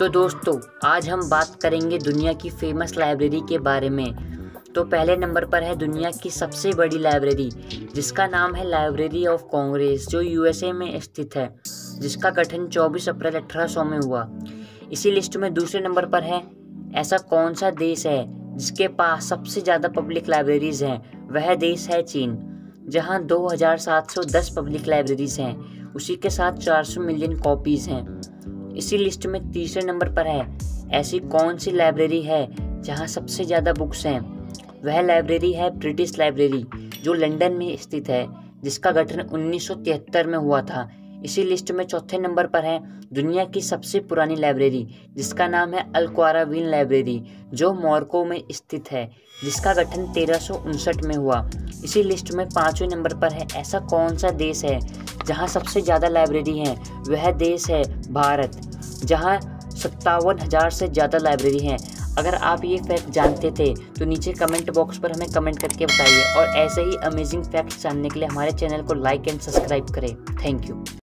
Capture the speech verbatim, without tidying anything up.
तो दोस्तों आज हम बात करेंगे दुनिया की फेमस लाइब्रेरी के बारे में। तो पहले नंबर पर है दुनिया की सबसे बड़ी लाइब्रेरी, जिसका नाम है लाइब्रेरी ऑफ कांग्रेस, जो यूएसए में स्थित है, जिसका गठन चौबीस अप्रैल अठारह सौ में हुआ। इसी लिस्ट में दूसरे नंबर पर है ऐसा कौन सा देश है जिसके पास सबसे ज़्यादा पब्लिक लाइब्रेरीज हैं। वह देश है चीन, जहां दो हज़ार सात सौ दस पब्लिक लाइब्रेरीज हैं। उसी के साथ चार सौ मिलियन कॉपीज़ हैं। इसी लिस्ट में तीसरे नंबर पर है ऐसी कौन सी लाइब्रेरी है जहां सबसे ज़्यादा बुक्स हैं। वह लाइब्रेरी है ब्रिटिश लाइब्रेरी, जो लंदन में स्थित है, जिसका गठन उन्नीस सौ तिहत्तर में हुआ था। इसी लिस्ट में चौथे नंबर पर है दुनिया की सबसे पुरानी लाइब्रेरी, जिसका नाम है अल क्वारावीन लाइब्रेरी, जो मोरक्को में स्थित है, जिसका गठन तेरह सौ उनसठ में हुआ। इसी लिस्ट में पाँचवें नंबर पर है ऐसा कौन सा देश है जहां सबसे ज़्यादा लाइब्रेरी हैं। वह देश है भारत, जहां सत्तावन हज़ार से ज़्यादा लाइब्रेरी हैं। अगर आप ये फैक्ट जानते थे तो नीचे कमेंट बॉक्स पर हमें कमेंट करके बताइए, और ऐसे ही अमेजिंग फैक्ट्स जानने के लिए हमारे चैनल को लाइक एंड सब्सक्राइब करें। Thank you.